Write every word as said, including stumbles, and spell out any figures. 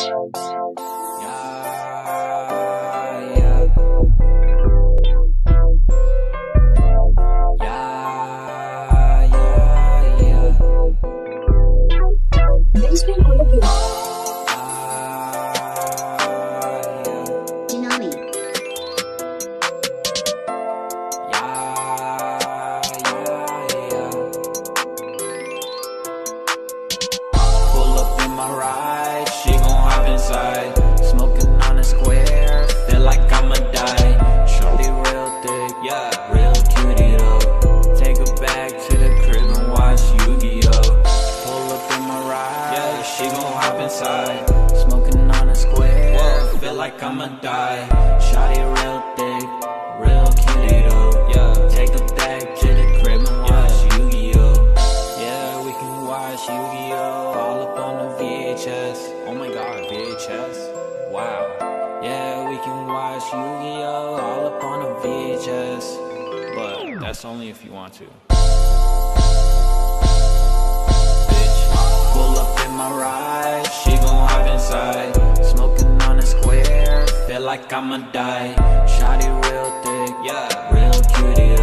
Smoking on a square, feel like I'ma die. Shorty real thick, yeah, real cutie though. Take her back to the crib and watch Yu-Gi-Oh. Pull up in my ride, yeah, she gon' hop inside. Smoking on a square, whoa, feel like I'ma die. Shorty real thick, real cutie though, yeah. Take her back to the crib and watch Yu-Gi-Oh. Yeah, we can watch Yu-Gi-Oh all up on the V H S. Oh my god, V H S? Wow. Yeah, we can watch Yu-Gi-Oh all up on a V H S, but that's only if you want to. Bitch, pull up in my ride, she gon' hop inside. Smoking on a square, feel like I'ma die. Shorty real thick, yeah, real cutie.